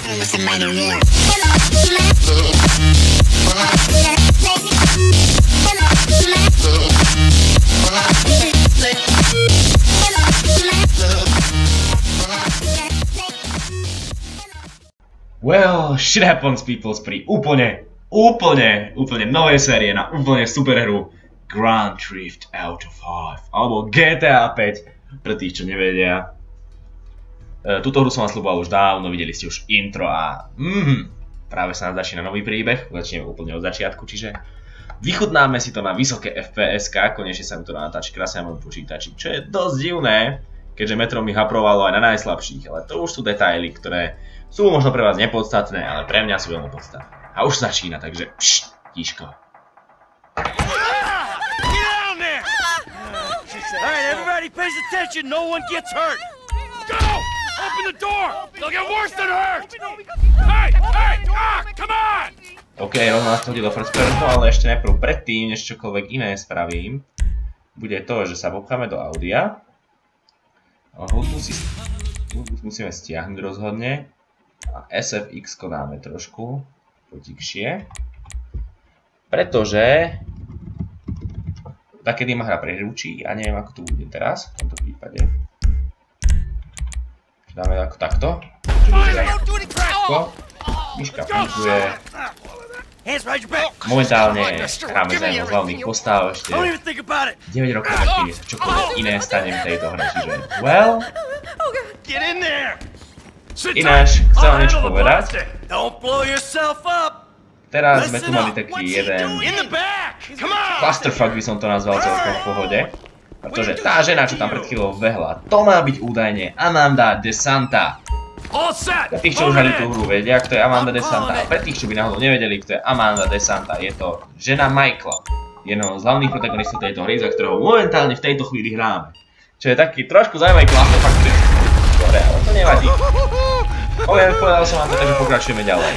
Well, shit happens peoples pri úplne novej série na úplne super hru Grand Theft Auto 5 alebo GTA 5 pre tých, čo nevedia. Túto hru som vám sľuboval už dávno, videli ste už intro a práve sa nám začína nový príbeh, začneme úplne od začiatku, čiže vychutnáme si to na vysoké FPS-ka, konečne sa mi to natáči krásne na môjom počítači, čo je dosť divné, keďže Metro mi haprovalo aj na najslabších, ale to už sú detaily, ktoré sú možno pre vás nepodstatné, ale pre mňa sú veľmi podstatné. A už začína, takže tíško. Alright, everybody pays attention, no one gets hurt. Go! Open the door! They'll get worse than hurt! Hey! Come on! OK, rovno nás to hodí do first personu, ale ešte najprv predtým, než čokoľvek iné spravím, bude to, že sa popcháme do audia. Hudbu musíme stiahnuť rozhodne. A SFX-ko dáme trošku potikšie. Pretože takedy ma hra prehrúči a neviem, ako to bude teraz, v tomto prípade. Dáme ako takto. Myška funguje. Momentálne hráme za jednou z hlavných postav, ešte 9 rokov, keď sa čokoľvek iné stane v tejto hre, čiže well. Ináč, chcem vám niečo povedať. Teraz sme tu mali taký jeden clusterfuck, by som to nazval celkom v pohode. Pretože tá žena, čo tam pred chvíľou vehla, to má byť údajne Amanda DeSanta. Pre tých, čo už hrali tú hru, vedia, kto je Amanda DeSanta. A pre tých, čo by náhodou nevedeli, kto je Amanda DeSanta, je to žena Michaela. Jedného z hlavných protagonistov tejto hry, za ktorého momentálne v tejto chvíli hráme. Čo je taký trošku zaujímavý clusterfuck, ktorý dobre, ale to nevadí. Povedal som vám to, takže pokračujeme ďalej.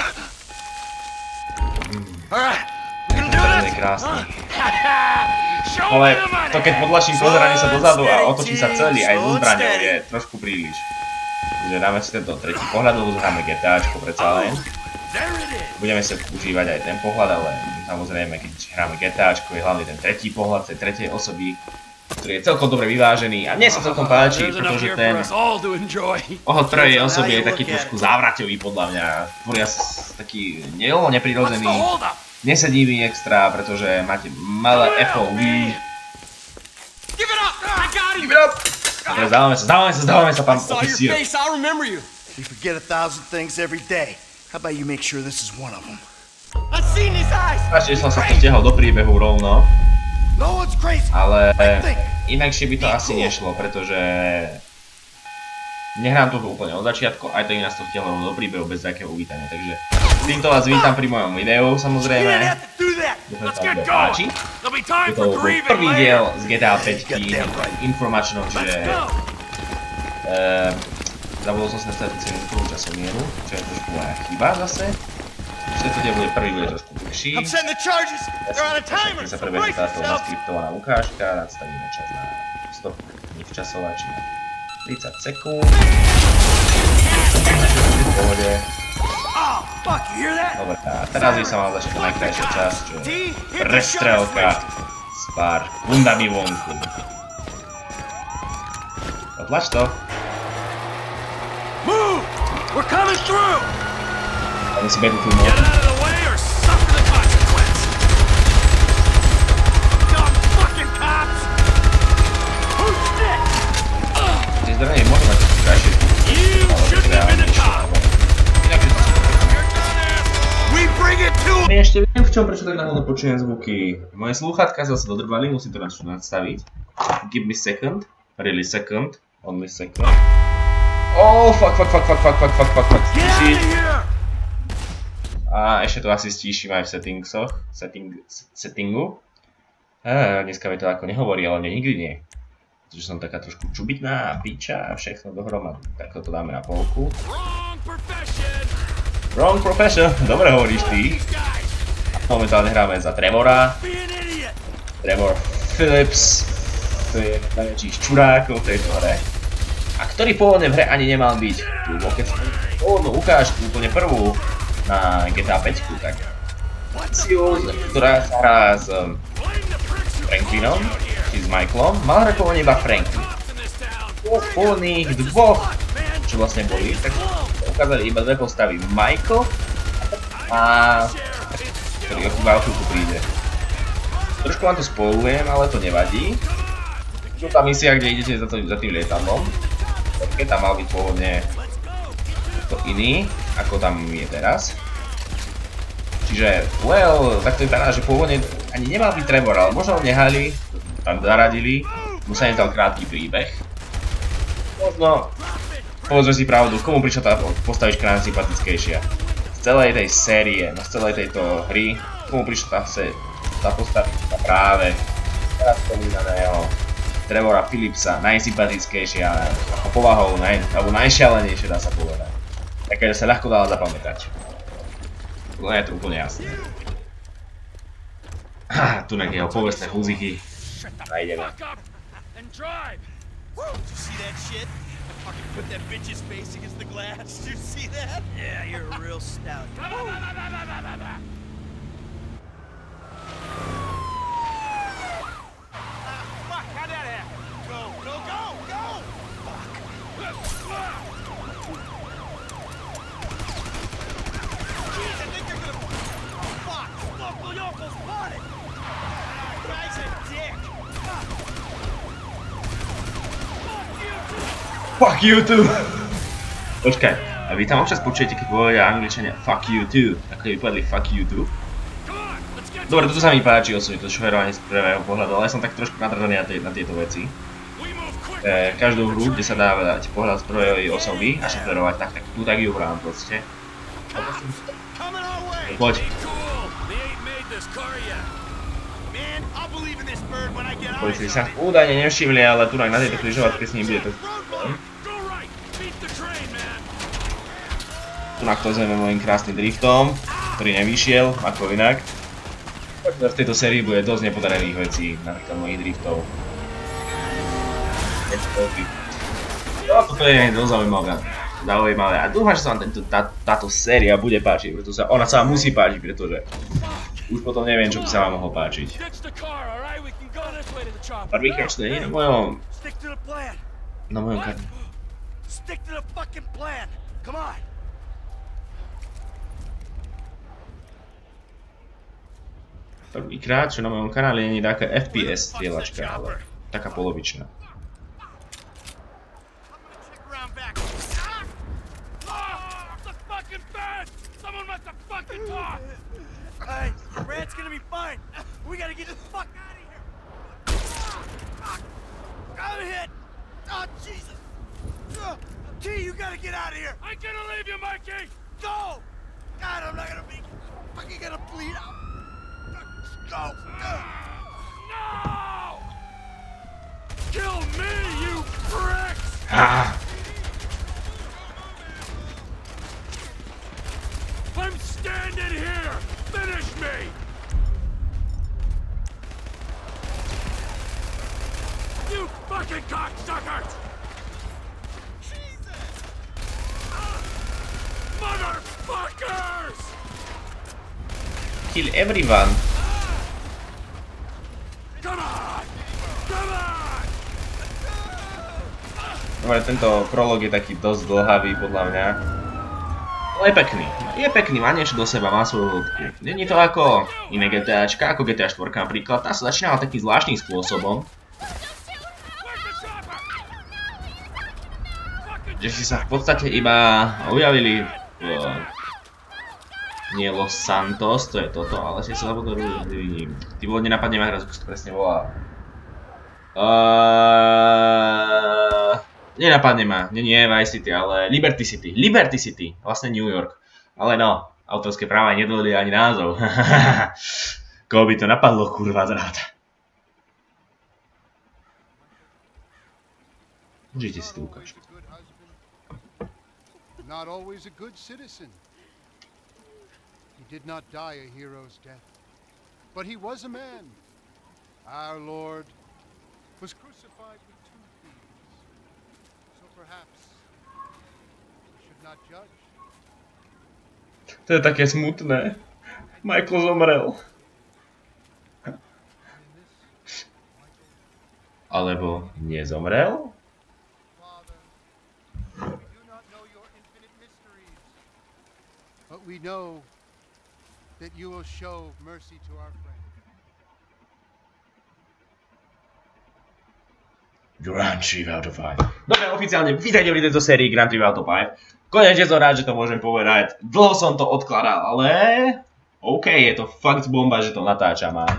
To je krásny. Ale to keď podlačím pozeranie sa dozadu a otočím sa celý aj so zbraňou je trošku príliš. Takže dáme si tento tretí pohľad, lebo hráme GTAčko predsa len. Budeme sa užívať aj ten pohľad, ale samozrejme keď hráme GTAčko je hlavne ten tretí pohľad tej tretej osoby, ktorý je celkom dobre vyvážený a mne sa celkom páči, pretože ten pohľad prvej osoby je taký trošku závraťový podľa mňa. Tvoria taký neprirodzený, nesedí mi extra, pretože máte malé FOV. Give it up! Dobre, zdávame sa, pán oficír. You forget 1,000 things every day. How about you make sure this is one of them? Pačne som sa potiahol do príbehu rovno. Ale inakšie by to asi nešlo, pretože nehrám to úplne od začiatku, aj tak nás to vtiahlo do príbehu bez takého uvítania, takže týmto vás vítam pri mojom videu, samozrejme. Dúfam, sa vám to páči. To bol prvý diel z GTA 5 informačnou, čiže zabudol som sa nastaviť celú prvú časomieru, čo je trošku moja chyba zase. Tento diel bude prvý, bude trošku dlhší. Keď sa prebehne táto naskriptovaná ukážka, nastavíme čas na stop včasovač na 30 sekúnd. V pohode. Dobre, a teraz by sa mal začať najkrajšia časť, čo je prestrelka s pár bundami vonku. Otlač to. Ale si beru tu moc. Tie zbranie môžu mať trošku krajšie ale reálnejšie. Ešte viem v čom, prečo tak náhodou počujem zvuky. Moje slúchatka zase dodrbali, musím to nastaviť. Give me second, really second, only second. Oh, fuck. A ešte to asi stíšim aj v settingu. Dneska mi to ako nehovorí, ale mne nikdy nie. Pretože som taká trošku čubitná a piča a všechno dohromady. Tak to dáme na polku. Wrong profession, dobre hovoríš ty. Momentálne hráme za Trevora. Trevor Phillips. To je najväčší z čurákov v tejto hre. a ktorý pôvodne v hre ani nemal byť. Keď som pôvodnú ukážku, úplne prvú na GTA 5, tak misiu, ktorá sa hrá s Franklinom, či s Michaelom, mal hrať pôvodne iba Franklin. Pôvodných dvoch, čo vlastne boli, tak ukázali iba dve postavy, Michael a ktorý iba o chvíľku príde. Trošku vám to spoilujem, ale to nevadí. Tu tá misia, kde idete za tým lietadlom, keď tam mal byť pôvodne to iný, ako tam je teraz. Čiže, well, tak to vypadá, že pôvodne ani nemal byť Trevor, ale možno ho nehali, tam zaradili, mu sa nedal krátky príbeh. Možno, povedzme si pravdu, komu prišla tá postavička najsympatickejšia? Z celej tej série, no z celej tejto hry, komu prišla tá postavička práve teraz spomínaného Trevora Phillipsa, najsympatickejšia, ako povahou, alebo najšialenejšie dá sa povedať. Také, že sa ľahko dala zapamätať. No je to úplne jasné. Tu na jeho povestné húziky nájdeme. Fuck you too! Počkaj, a vy tam občas počujete, keď povedia Angličania fuck you too, ako keby povedali fuck you too? Dobre, toto sa mi páči osobne, to šoferovanie z prvého pohľadu, ale som tak trošku natržený na tieto veci. Každú hru, kde sa dá dať pohľad z prvej osoby a šoferovať, tak tu tak ju hrám proste. Poď. Policii sa údajne nevšimli, ale tu na tejto križovatke s ním bude to problém. Tunak to zjeme môjim krásnym driftom, ktorý nevyšiel, ako inak. V tejto sérii bude dosť nepodarených vecí, napríklad mojich driftov. No, toto je dosť zaujímavé a dúfam, že sa vám táto séria bude páčiť, pretože ona sa vám musí páčiť, pretože už potom neviem, čo by sa vám mohlo páčiť. Prvýkrát, čo to nie je na mojom kanále. Prvýkrát, čo na mojom kanále nie je taká FPS strieľačka, ale taká polovičná. Hey, Brad's gonna be fine. We gotta get the fuck out of here. I'm hit. Oh, Jesus. T, you gotta get out of here. I'm gonna leave you, Mikey! Go. God, I'm not gonna be fucking gonna bleed out. Go. No! Kill me, you pricks! I'm standing here! Finish me! You fucking cocksuckers! Jesus! Motherfuckers! Kill everyone! Come on! Come on! Dobre, tento prolog je taký dosť dlhavý podľa mňa. Ale je pekný, má niečo do seba, má svoju hĺbku. Není to ako iné GTAčka, ako GTA 4 napríklad, tá sa začínala takým zvláštnym spôsobom. Že si sa v podstate iba objavili nie Los Santos, to je toto, ale si sa zabudol vidím. Ty vôbec nenapadne ma hra, ako sa to presne volá. Nenapadne ma, nie Vice City, ale Liberty City. Liberty City, vlastne New York. Ale no, autorské práva nedovolili ani názov. Koho by to napadlo, kurva zrád. Užite si tú ukážku. Not always a good citizen. He did not die a hero's death, but he was a man. Our Lord was crucified with 2 thieves. So perhaps we should not judge. To je také smutné. Michael zomrel. Alebo nezomrel? Father, we do not know your infinite mysteries, but we know that you will show mercy to our friend. Grand Theft Auto 5. Dobre, oficiálne vítajte v tejto sérii Grand Theft Auto 5. Konečne som rád, že to môžem povedať. Dlho som to odkladal, ale... OK, je to fakt bomba, že to natáčam a...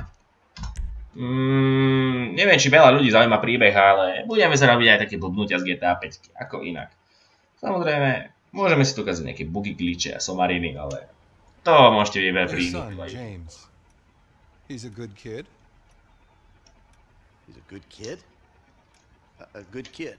neviem, či veľa ľudí zaujíma príbeh, ale budeme sa robiť aj také blbnutia z GTA 5, ako inak. Samozrejme, môžeme si tu ukázať nejaké bugy, glitche a somariny, ale... To môžete vybrať pri iných. James. He's a good kid. He's a good kid? A good kid?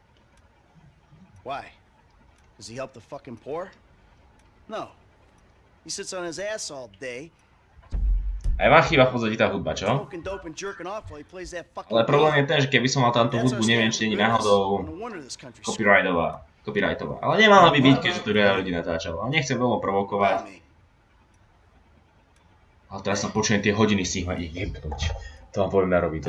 Why? Does he help the fucking poor? No. He sits on his ass all day. Aj vám chýba v podstate tá hudba, čo? Ale problém je ten, že keby som mal tamtú hudbu, neviem, či nie náhodou copyrightová. Ale nemala by byť, keďže to veľa ľudí natáčalo. Ale nechcem veľmi provokovať. Ale teraz sa počujem tie hodiny z nich ma jebnúť. To vám poviem na robito.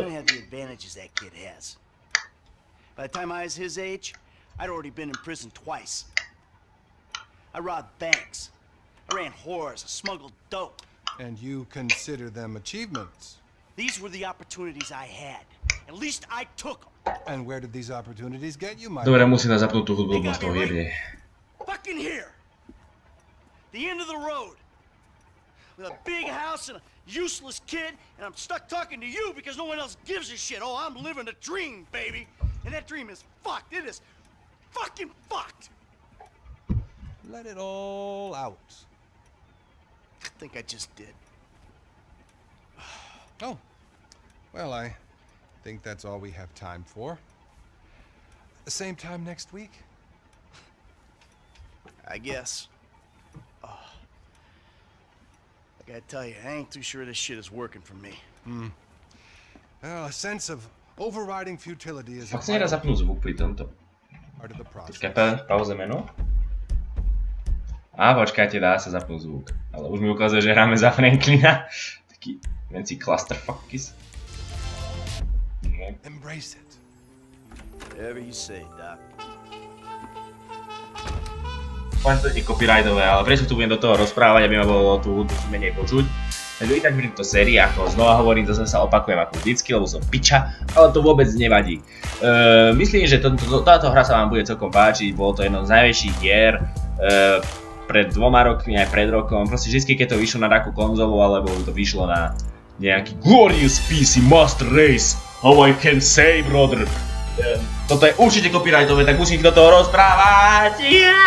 By the time I was his age, I'd already been in prison twice. I robbed banks. I ran whores. I smuggled dope. And you consider them achievements? These were the opportunities I had. At least I took them. And where did these opportunities get you, Mike? Dobre, musím na zapnúť tú hudbu, z toho jebne. Fucking here. The end of the road. With a big house and a useless kid, and I'm stuck talking to you because no one else gives a shit. Oh, I'm living a dream, baby. And that dream is fucked. It is fucking fucked. Let it all out. I think I just did. Oh. Well, I think that's all we have time for. The same time next week? I guess. Oh. I gotta tell you, I ain't too sure this shit is working for me. Well, a sense of overriding futility is Fakt sa nedá zapnúť zvuk pri tomto. Počkaj, pauze menu. Počkajte, dá sa zapnúť zvuk. Ale už mi ukazuje, že hráme za Franklina. Taký venci clusterfuckis. Embrace it. Whatever you say, Doc. Poviem to je copyrightové, ale prečo tu budem do toho rozprávať, aby ma bolo tú hudbu menej počuť. Takže i tak v tejto sérii, ako znova hovorím, zase sa opakujem ako vždycky, lebo som piča, ale to vôbec nevadí. Myslím, že táto hra sa vám bude celkom páčiť, bolo to jedno z najväčších hier pred 2 rokmi, aj pred rokom. Proste vždy, keď to vyšlo na takú konzolu, alebo to vyšlo na nejaký Glorious PC Master Race, how I can say, brother. Toto je určite copyrightové, tak musím do toho rozprávať.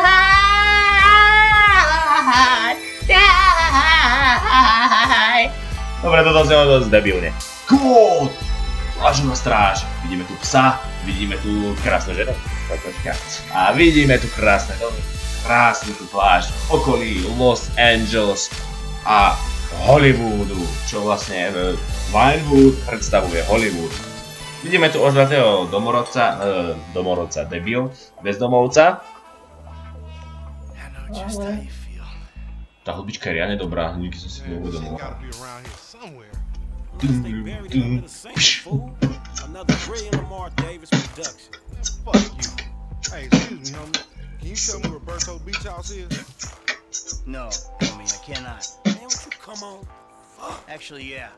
Dobre, toto znelo dosť debilne. Kvót! Plážová stráž. Vidíme tu psa, vidíme tu krásne ženu. A vidíme tu krásne domy. Krásnu tú pláž v okolí Los Angeles a Hollywoodu, čo vlastne Vinewood predstavuje Hollywood. Vidíme tu ožratého domorodca, debil, bezdomovca. Tá hudbička je riadne dobrá, nikdy som si to neuvedomoval. Hey, excuse me, homie. Can you tell me where Berto Beach House is? No, homie, I cannot. Man, would you come on? Fuck. Actually, yeah.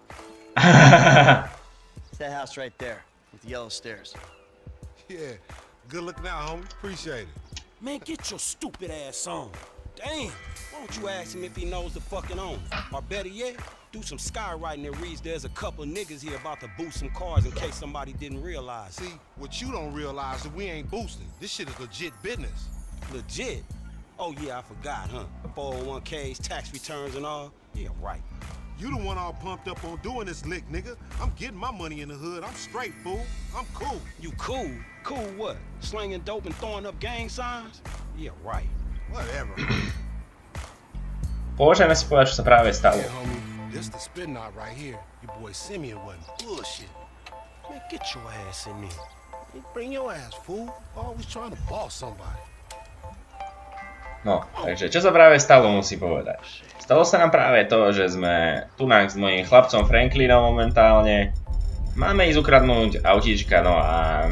It's that house right there with the yellow stairs. Yeah. Good looking out, homie. Appreciate it. Man, get your stupid ass on. Damn. Why don't you ask him if he knows the fucking owner? Or better yet, do some skywriting that reads there's a couple niggas here about to boost some cars in case somebody didn't realize. See, what you don't realize is we ain't boosting. This shit is legit business. Legit? Oh yeah, I forgot, huh? 401ks, tax returns and all? Yeah, right. You the one all pumped up on doing this lick, nigga. I'm getting my money in the hood. I'm straight, fool. I'm cool. You cool? Cool what? Slinging dope and throwing up gang signs? Yeah, right. Whatever. Môžeme si povedať, čo sa práve stalo. Yeah, homie. This the spin knot right here. Your boy Simeon wasn't bullshit. Man, get your ass in there. Bring your ass, fool. Always trying to boss somebody. No, takže čo sa práve stalo, musím povedať. Stalo sa nám práve to, že sme tu s mojím chlapcom Franklinom momentálne. Máme ísť ukradnúť autíčka, no a...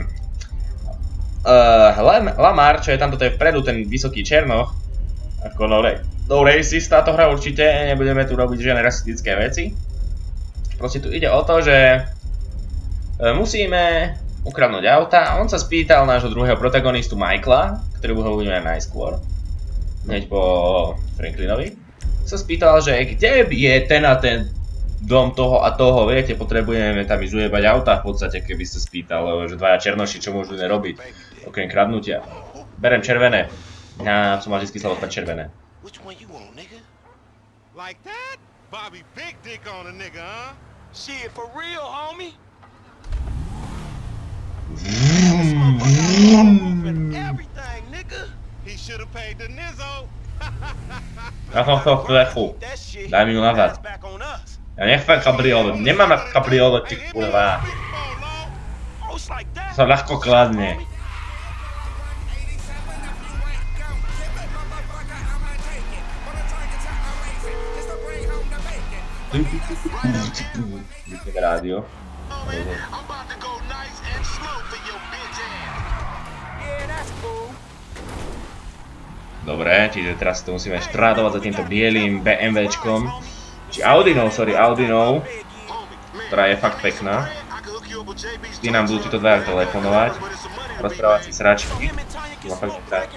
Lamar, čo je tam toto je vpredu, ten vysoký černoch, ako no racist táto hra určite, nebudeme tu robiť žiadne rasistické veci. Proste tu ide o to, že musíme ukradnúť auta a on sa spýtal nášho druhého protagonistu Michaela, ktorého budeme najskôr. Hneď po Franklinovi, sa spýtal, že kde je ten a ten dom toho a toho, viete, potrebujeme tam ísť ujebať auta v podstate, keby ste spýtal, že dvaja černoši, čo môžu nerobiť, okrem kradnutia. Berem červené. Ja som mal vždy slavo spať červené. Like that? Bobby big dick on a nigga, huh? Shit, for real, homie. Everything, nigga. He should have paid the nizzo. Ja som chcel strechu. Daj mi ju nazad. Ja nechcem kabriolet. Nemám kabriolet, ty kurva. To sa ľahko kladne. Vypne rádio. Dobre, čiže teraz to musíme štrátovať za týmto bielým BMWčkom. Či Audinou, sorry, Audinou. Ktorá je fakt pekná. Vždy nám budú títo dvaja telefonovať. Rozprávať si sračky. To má fakt krátky.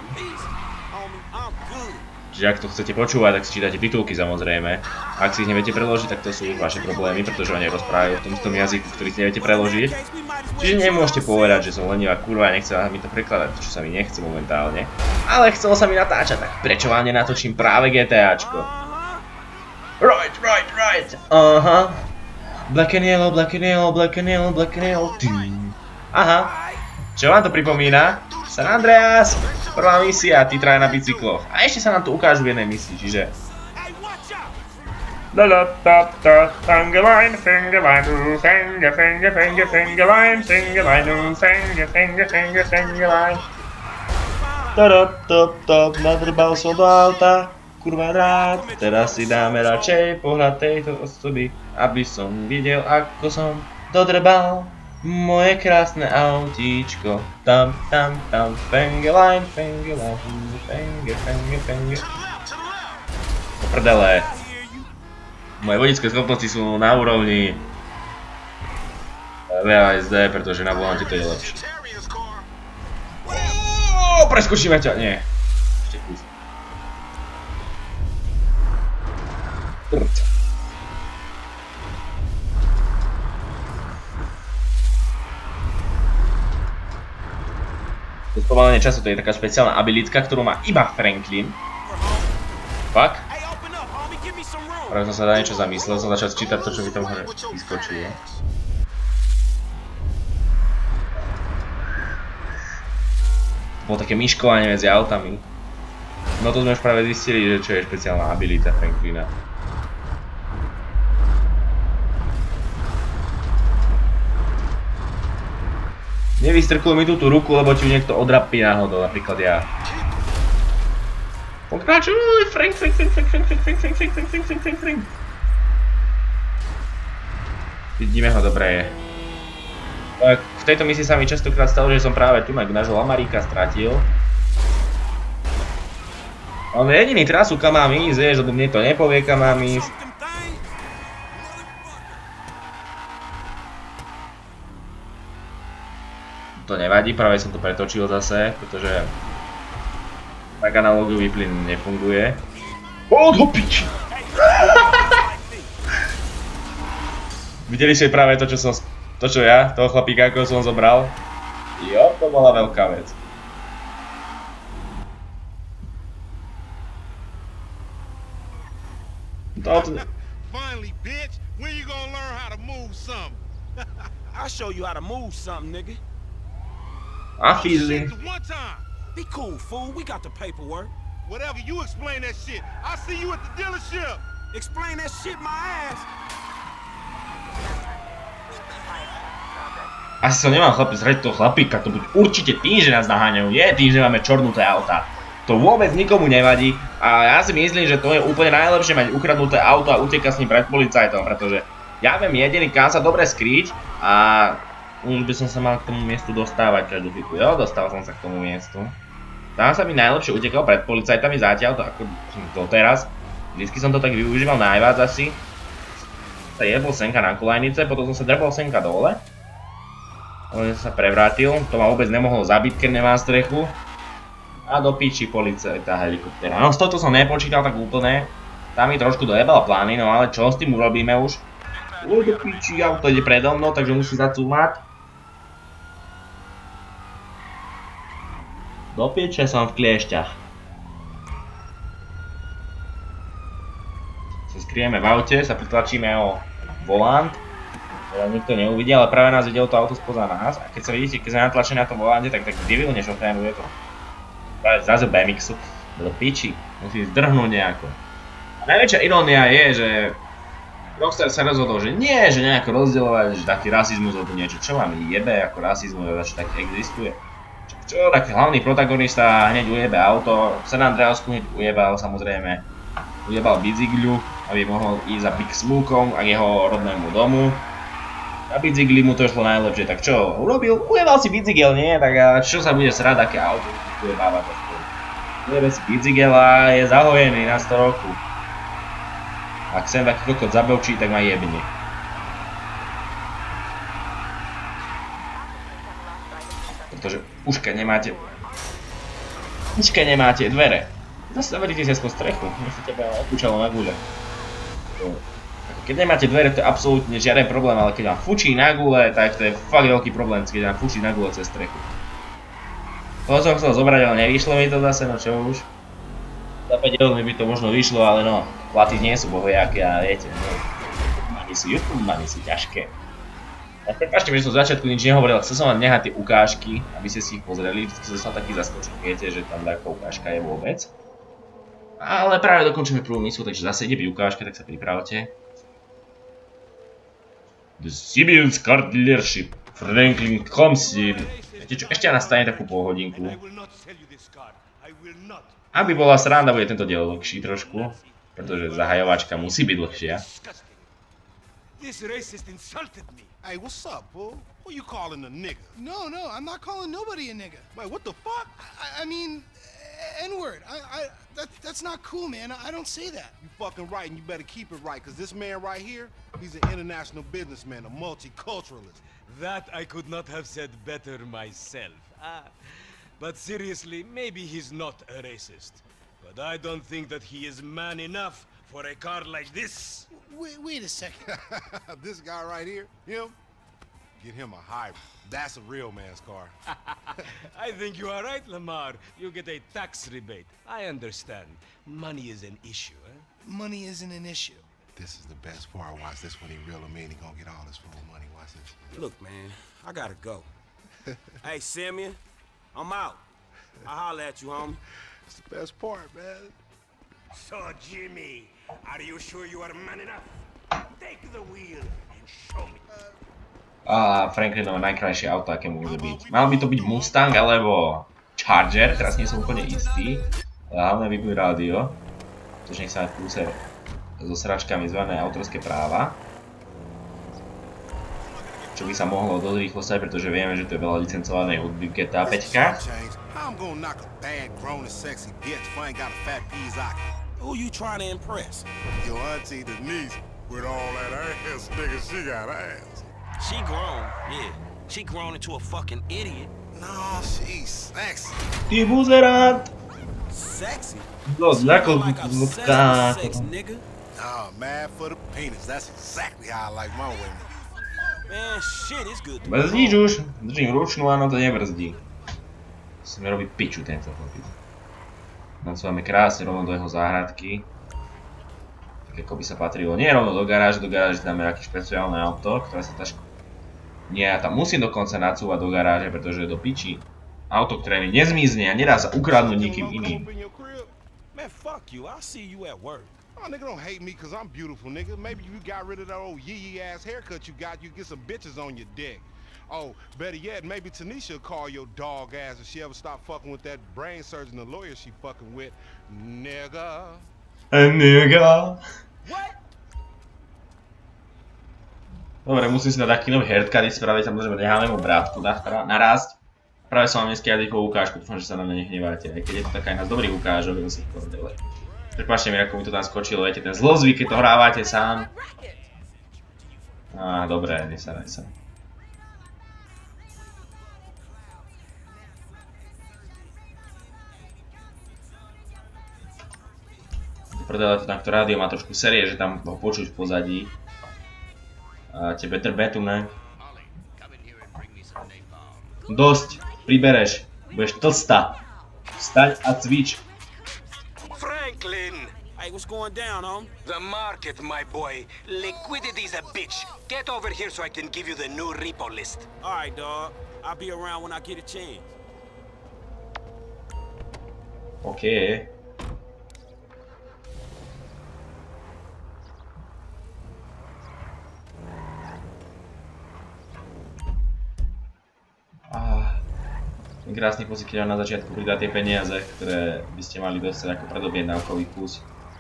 Čiže ak to chcete počúvať, tak si čítate titulky samozrejme. Ak si ich neviete preložiť, tak to sú už vaše problémy, pretože oni rozprávajú v tom jazyku, ktorý si neviete preložiť. Čiže nemôžete povedať, že som lenivá kurva a nechcem mi to prekladať, čo sa mi nechce momentálne. Ale chcelo sa mi natáčať, tak prečo vám nenatočím práve GTAčko? Right. Aha. Black and yellow, black and yellow, black and yellow, black and yellow. Aha. Čo vám to pripomína? San Andreas, prvá misia, tí traja na bicykloch. A ešte sa nám tu ukážu v jednej misii, čiže... Fingerline, fingerline, fingerline, fingerline. Nadrbal som do auta, kurva rád. Teraz si dáme radšej pohľad tejto osoby, aby som videl, ako som dodrbal. Moje krásne autíčko, tam, fingerline, fingerline, finger. Po prdele. Moje vodické schopnosti sú na úrovni VASD, pretože na volante to je lepšie. Preskočíme ťa, nie. Ešte kus. Spomalenie času, to je taká špeciálna abilitka, ktorú má iba Franklin. Fakt? Práve som sa na niečo zamyslel, som začal čítať to, čo mi tam hore vyskočilo. Bolo také myškovanie medzi autami. No to sme už práve zistili, že čo je špeciálna abilita Franklina. Nevystrkul mi tú ruku, lebo ti ju niekto odrapí náhodou, napríklad ja. Pokračuj, Frank. Vidíme ho, dobre je. V tejto misii sa mi častokrát stalo, že som práve tu nášho Lamaríka stratil. On je jediný trasu, kam mám ísť, vieš, lebo mne to nepovie, kam mám ísť. To nevadí, práve som to pretočil zase, pretože tak analogový plyn nefunguje. Do piči! Videli ste práve to, čo ja, toho chlapíka, ako som zobral? Jo, to bola veľká vec. Finally, bitch, when you gonna learn how to move something? I'll show you how to move something, nigga. I feel it. Be cool, fool. We got the paperwork. Whatever, you explain that shit. I'll see you at the dealership. Explain that shit my ass. Asi som nemal chlapi zrieť toho chlapíka, to bude určite tým, že nás naháňajú, nie tým, že máme čornuté auta. To vôbec nikomu nevadí a ja si myslím, že to je úplne najlepšie mať ukradnuté auto a utekať s ním pred policajtom, pretože ja viem jediný kam sa dobre skryť a už by som sa mal k tomu miestu dostávať každú chvíľku. Jo, dostal som sa k tomu miestu. Tam sa mi najlepšie utekal pred policajtami zatiaľ, to ako doteraz. Vždycky som to tak využíval najviac asi. Sa jebol senka na kolajnice, potom som sa drbol senka dole. On sa prevrátil, to ma vôbec nemohlo zabiť, keď nemá strechu. A do piči policajta helikoptera. No z tohto som nepočítal tak úplne. Tam mi trošku dojebal plány, no ale čo s tým urobíme už? Do piči, auto ide predo mnou, takže musí zacúmať. Do piče som v kliešťach. Sa skrieme v aute, sa pritlačíme o volant. Teda nikto neuvidí, ale práve nás videlo to auto spoza nás. A keď sa vidíte, keď sme natlačení na tom volante, tak debilne šoféruje to. Práve zrazu BMX-u. Do piči, musí zdrhnúť nejako. A najväčšia irónia je, že Rockstar sa rozhodol, že nie, že nejako rozdielovať, že taký rasizmus alebo niečo, čo vám jebe ako rasizmus, že tak existuje. Čo taký hlavný protagonista hneď ujebe auto, v San Andreasku hneď ujebal samozrejme, ujebal bicykľu, aby mohol ísť za Big Smookom a jeho rodnému domu. Na bicykli mu to šlo najlepšie, tak čo urobil? Ujebal si bicykel, nie? Tak čo sa bude srať, aké auto ujebáva to spolu. Ujebe si bicykel a je zahojený na 100 roku. Ak sem taký kokot zabevčí, tak ma jebne. Pretože už keď nemáte dvere, zastavíte si skôr strechu, nech sa teba opúčalo na gule. Keď nemáte dvere, to je absolútne žiaden problém, ale keď vám fučí na gule, tak to je fakt veľký problém, keď vám fučí na gule cez strechu. To som chcel zobrať, ale nevyšlo mi to zase, no čo už. Za 5 eur mi by to možno vyšlo, ale no, platy nie sú bohojaké a viete, no. Mani sú ťažké. Tak prepáčte mi, že som v začiatku nič nehovoril, chcel som vám nehať tie ukážky, aby ste si ich pozreli, vždy som taký zaskočil, viete, že tam taká ukážka je vôbec. Ale práve dokončíme prvú misiu, takže zase ide byť ukážka, tak sa pripravte. The Sibians Car Dealership, Franklin Comsil. Viete čo, ešte nastane takú polhodinku. Aby bola sranda, bude tento diel dlhší trošku, pretože zahajovačka musí byť dlhšia. This racist insulted me. Hey, what's up, fool? Who you calling a nigga? No, I'm not calling nobody a nigga. Wait, what the fuck? I mean, N-word. That's not cool, man. I don't say that. You fucking right, and you better keep it right, because this man right here, he's an international businessman, a multiculturalist. That I could not have said better myself. But seriously, maybe he's not a racist. But I don't think that he is man enough for a car like this. Wait a second. This guy right here, him, get him a hybrid. That's a real man's car. I think you are right, Lamar. You get a tax rebate. I understand. Money is an issue, eh? Money isn't an issue. This is the best part. Watch this when he reel him in. He gonna get all his full money. Watch this. Look, man, I gotta go. Hey, Simeon, I'm out. I'll holler at you, homie. It's the best part, man. So, Jimmy, are you sure you are man enough? Take the wheel and show me. Franklinovo najkrajšie auto, aké môže byť. Mal by to byť Mustang alebo Charger, teraz nie som úplne istý. Ale hlavne vybuj rádio. Tož nech sa aj kúse so sračkami zvané autorské práva. Čo by sa mohlo dosť rýchlo stať, pretože vieme, že to je veľa licencovanej hudby v GTA 5. Who you trying to impress? Your auntie Denise, with all that ass, nigga, she got ass. She grown, yeah. She grown into a fucking idiot. No, she's sexy. Ty buzerát! Sexy? Dosť ako ľudská. Nigga. Nah, mad for the penis. That's exactly how I like my women. Man, shit, it's good. Brzdíš už? Držím ručnú, áno, to nebrzdí. Musíme robiť piču tento chlapík. Nancúvame krásne rovno do jeho záhradky. Tak ako by sa patrilo. Nie rovno do garáže dáme nejaké špeciálne auto, ktoré sa ťažko... Nie, ja tam musím dokonca nacúvať do garáže, pretože je do piči. Auto, ktoré mi nezmizne a nedá sa ukradnúť nikým iným. Man, fuck you. I'll see you at work. Oh, nigga, don't hate me because I'm beautiful, nigga. Maybe you got rid of that old yee-yee ass haircut you got, you get some bitches on your dick. Oh, better yet, maybe Tanisha will call your dog ass if she ever stop fucking with that brain surgeon, the lawyer she fucking with. Nigga. Nigga. Dobre, musím si dať taký nový haircut spraviť, samozrejme necháme mu brátku narásť. Práve som vám dneska jazykovú ukážku, dúfam, že sa na mňa nehneváte, aj keď je to taká jedna z dobrých ukážok, ja si ich povedal. Prepáčte mi, ako mi to tam skočilo, viete, ten zlozvyk, keď to hrávate sám. Á, dobré, nesaraj sa. Prdele, to takto rádio má trošku série, že tam ho počuť v pozadí. A tie better betu, ne? Dosť, pribereš, budeš tlstá. Vstaň a cvič. Franklin! Hey, what's going down, home? The market, my boy. Liquidity's a bitch. Get over here so I can give you the new repo list. Alright, dog. I'll be around when I get a chance. OK. Krásny pocit, keď vám na začiatku pridá tie peniaze, ktoré by ste mali dostať ako predobjednávkový kus.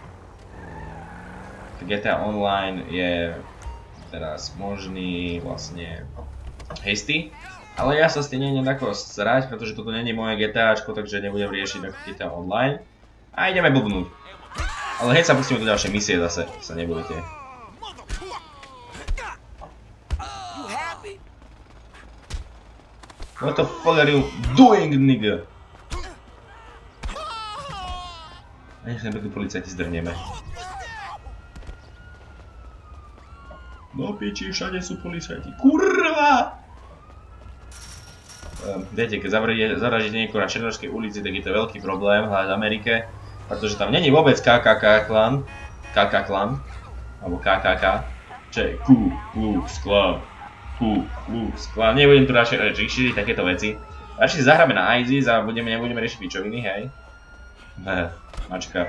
GTA Online je teraz možný vlastne hasty, ale ja sa s tým neviem ako srať, pretože toto nie je moje GTAčko, takže nebudem riešiť ako GTA Online. A ideme blbnúť. Ale hneď sa pustíme do ďalšej misie zase, sa nebudete. What the fuck are you doing, nigga? A nech nebudú policajti, zdrneme. No piči, všade sú policajti. Kurva! Viete, keď zavraždíte niekoho na Černošskej ulici, tak je to veľký problém, hlavne v Amerike. Pretože tam není vôbec KKK klan. Alebo KKK. Čo je Ku Klux Klan. Skla, nebudem tu radšej riešiť takéto veci. Radšej si zahráme na ISIS a nebudeme riešiť pičoviny, hej? Ne, mačka.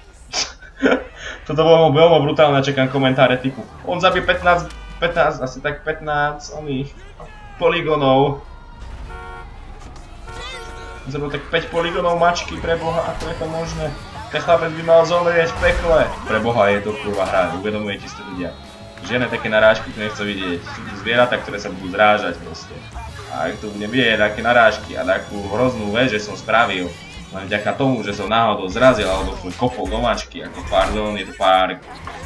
Toto bolo veľmi brutálne, čakám komentáre typu on zabije 15, asi tak 15 oných poligónov. Zabil tak 5 poligónov mačky, preboha, ako je to možné? Ten chlapec by mal zomrieť v pekle. Preboha, je to kurva hra, uvedomujete si to ľudia. Žiadne také narážky tu nechcem vidieť. Sú tu zvieratá, ktoré sa budú zrážať proste. A ak tu budem vidieť také narážky a takú hroznú vec, že som spravil, len vďaka tomu, že som náhodou zrazil alebo som kopol do mačky, ako pardon, je to pár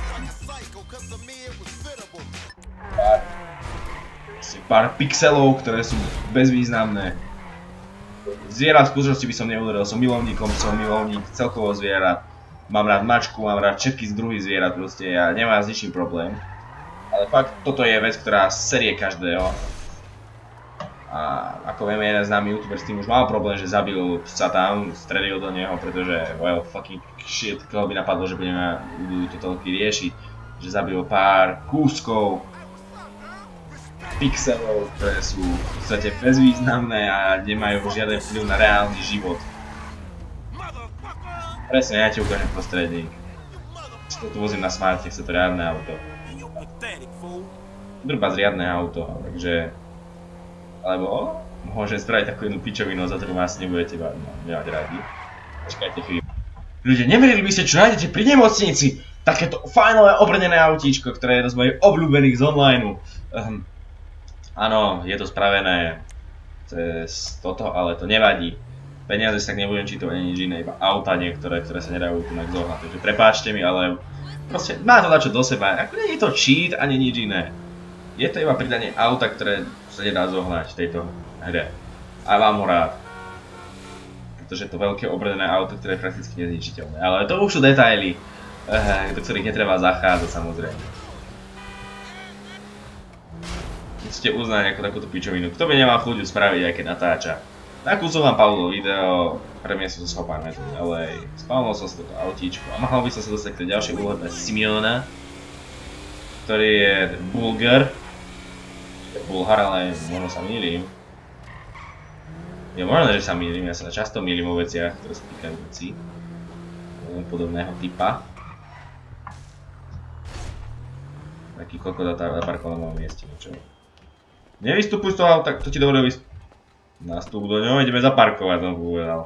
pixelov, ktoré sú bezvýznamné. Zvierat v skutočnosti by som neuveril, som milovník celkovo zvierat. Mám rád mačku, mám rád všetky druhy zvierat, proste ja nemám s ničím problém. Ale fakt, toto je vec, ktorá serie každého. A ako vieme, jeden známy youtuber s tým už mal problém, že zabil sa tam, strelil do neho, pretože well fucking shit, koho by napadlo, že budú to toľky riešiť. Že zabil pár kúskov pixelov, ktoré sú v podstate bezvýznamné a nemajú žiaden vplyv na reálny život. Presne, ja ti ukážem prostredník. To tu vozím na smarte, chce to riadne auto. Drba riadne auto, takže... Alebo môžem spraviť takú jednu pičovinu, za ktorú ma asi nebudete mať radi. Počkajte chvíľu. Ľudia, neverili by ste, čo nájdete pri nemocnici? Takéto fajnové obrnené autíčko, ktoré je jedno z mojich obľúbených z online. Áno, je to spravené cez toto, ale to nevadí. Peniaze sa tak nebudem čítovať ani nič iné, iba auta niektoré, ktoré sa nedajú tu zohnať. Takže prepáčte mi, ale proste má to dačo do seba. Ako nie je to cheat ani nič iné. Je to iba pridanie auta, ktoré sa nedá zohnať v tejto hre. A mám ho rád. Pretože to veľké obrnené auto, ktoré je prakticky nezničiteľné. Ale to už sú detaily, do ktorých netreba zachádzať samozrejme. Musíte uznať ako takúto pičovinu. Kto by nemal chuť ju spraviť, aj keď natáča. Takú som vám Paulo video, premiesol som sa ho pár metrov ďalej. Spavnul som sa toto autíčko a mohol by som sa dostať k ďalšej úlohe Simeona, ktorý je Bulgar. Bulhar, ale možno sa mýlim. Je možné, že sa mýlim, ja sa často mýlim o veciach, ktoré sa týkajú vecí podobného typa. Taký kokot zaparkovaný na mieste, niečo. Nevystupuj z toho auta, to ti dovolil nastup do ňoho, ideme zaparkovať, som povedal.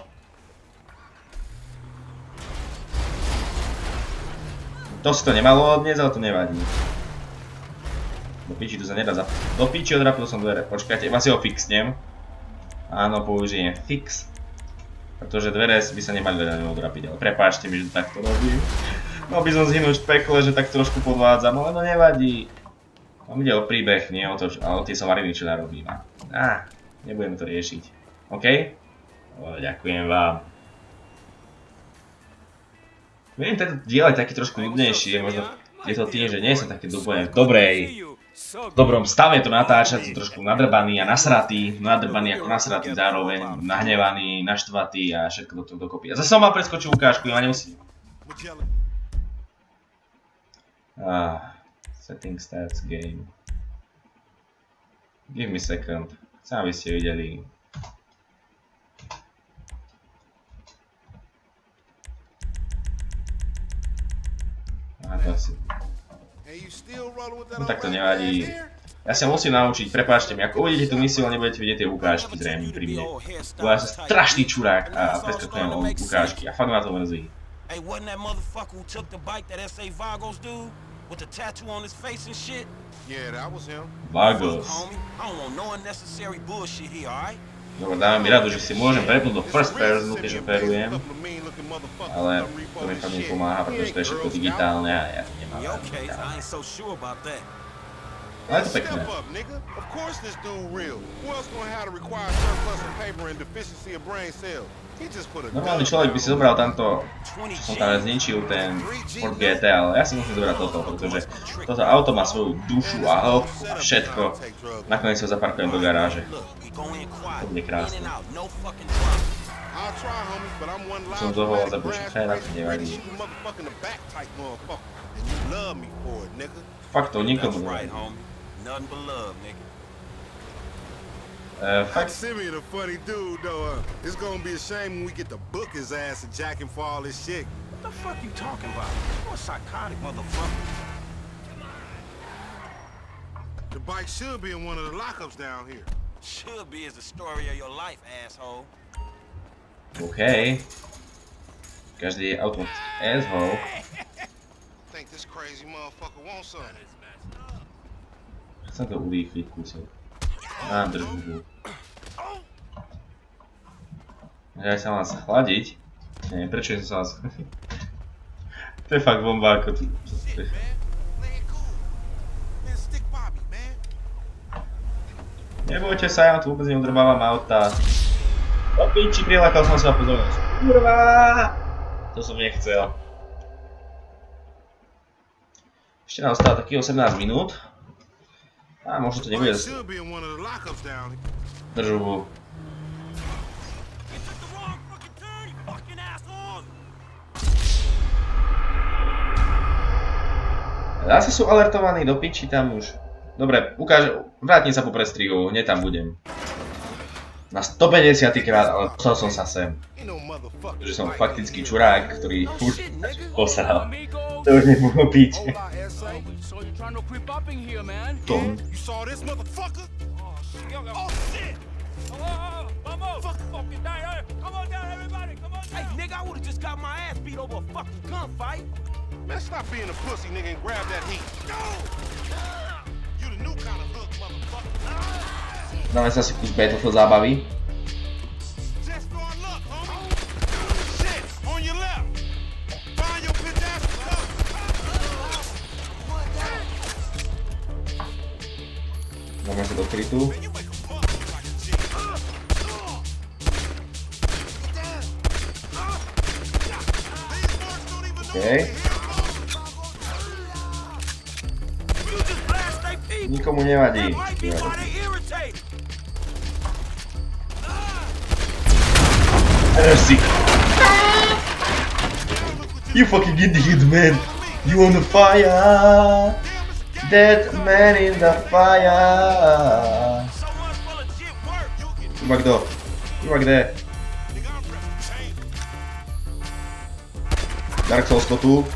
To si to nemalo odniesť, ale to nevadí. Do piči, to sa nedá do piči, odrapil som dvere. Počkajte, iba si ho fixnem. Áno, použijem fix. Pretože dvere by sa nemali vedať odrapiť, ale prepáčte mi, že takto robím. Mal by som zhynúť v pekle, že tak trošku podvádzam, ale no nevadí. Mám ide o príbeh, nie o to, ale o tie somariny, čo narobím. Nebudeme to riešiť. OK? Ďakujem vám. Viem, tento diel je taký trošku nudnejší, možno je to tým, že nie som taký úplne v dobrom stave to natáčať, som trošku nadrbaný a nasratý, nadrbaný ako nasratý zároveň, nahnevaný, naštvatý a všetko do toho dokopy. A zase som mal preskočiť ukážku, ja nemusím. Setting stats game. Give me second. Chcem, aby ste videli. To asi. No tak to nevadí. Ja sa musím naučiť, prepáčte mi, ako uvidíte tú misiu, nebudete vidieť tie ukážky zrejme pri mne. Lebo ja som strašný čurák a preskakujem o ukážky a fakt ma to mrzí. With the tattoo on his face and shit? Yeah, that was him. Vagos. I don't want no unnecessary bullshit here, alright? Dobre, dávam mi radu, že si môžem prepnúť do first personu, keďže operujem. Ale to mi fakt nepomáha, pretože to je všetko digitálne a ja nemám digitálne. Ale je to pekné. Normálny človek by si zobral tamto, čo som tam zničil, ten Ford GT, ale ja si musím zobrať toto, pretože toto auto má svoju dušu a hĺbku a všetko. Nakoniec ho zaparkujem do garáže. To bude krásne. Som toho zabušiť, tak nevadí. Fakt to nikomu nevadí. Like Simeon a funny dude though. It's gonna be a shame when we get to book his ass and jack him for all this shit. What the fuck you talking about? You're a psychotic motherfucker. The bike should be in one of the lockups down here. Should be is the story of your life, asshole. OK. Každý je auto asshole. Think this crazy motherfucker wants something. Chcem to urýchliť kúsok. Mám držbu. Ja sa mám sa chladiť. Neviem, prečo som sa vás... To je fakt bomba ako tu. Nebojte sa, ja vám tu vôbec neudrbávam auta. O piči, prilákal som sa pozornosť. Kurva! To som nechcel. Ešte nám ostalo takých 18 minút. A možno to nebude držbu. Zase sú alertovaní do piči tam už. Dobre, vrátim sa po prestrihu, hneď tam budem. Na 150 krát, ale dostal som sa sem. Že som faktický čurák, ktorý už posral. To už nebolo piť. Tom. Hey, nigga, I would've just got my ass beat over a fucking gunfight. Man, stop being a pussy, nigga, and grab that heat. You the new kind of hook, motherfucker. Dáme sa si kus Battlefield zábavy. Dáme sa do krytu. OK. Nikomu nevadí. Mercy. You fucking idiot, man. You on the fire. Dead man in the fire. Chyba kto? Chyba kde? Dark Souls tu.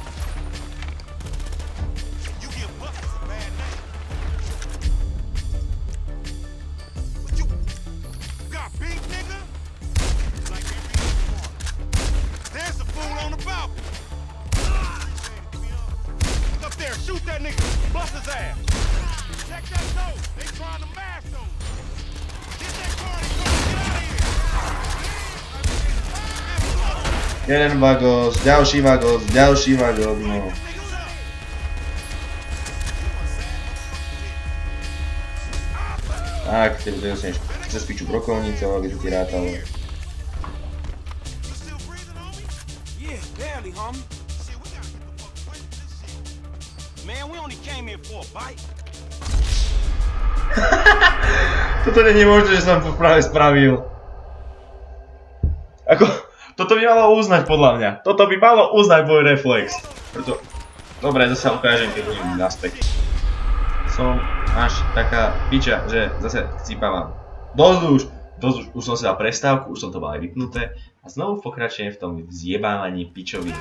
that nigga. Bust his ass. Check that door. They trying to mash him. Get that car and get out of here. Jeden vagos, ďalší vagos, no. Tak, ty dostaneš cez piču brokovnicou, aby to ti rátalo. Yeah, barely, homie. Man, we only came here for a bite. Toto nie je možné, že som to práve spravil. Ako, toto by malo uznať podľa mňa. Toto by malo uznať môj reflex. Preto, dobre, zase ukážem, keď budem naspäť. Som až taká piča, že zase chcípavam. Dosť už som si dal prestávku, už som to mal aj vypnuté. A znovu pokračujem v tom zjebávaní pičoviny.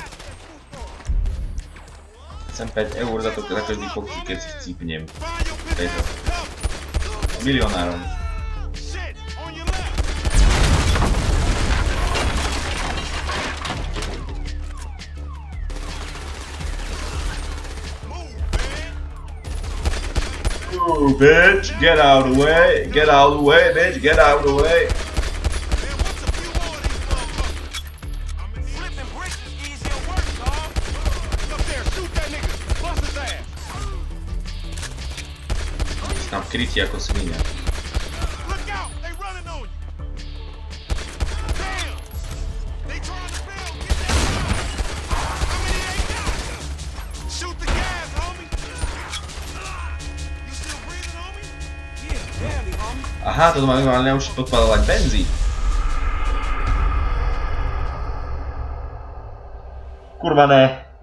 Chcem 5 eur za každý pokus, keď si chcípnem. Tejto. Milionárom. Ooh, bitch, get out of the way, bitch, get out of the way. Tam krytí ako svinia. Aha, toto máme normálne už podpalovať benzín. Kurva ne.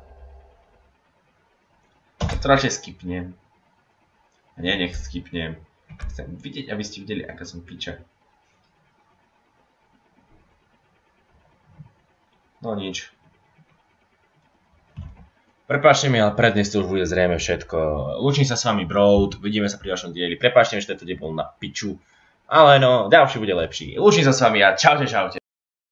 To radšej skipnem. Nie, nech skipnem. Chcem vidieť, aby ste videli, aká som piča. No nič. Prepáčte mi, ale pre dnes to už bude zrejme všetko. Lúčim sa s vami, Broad, vidíme sa pri ďalšom dieli. Prepáčte mi, že tento diel bol na piču. Ale no, ďalší bude lepší. Lúčim sa s vami a čaute, čaute.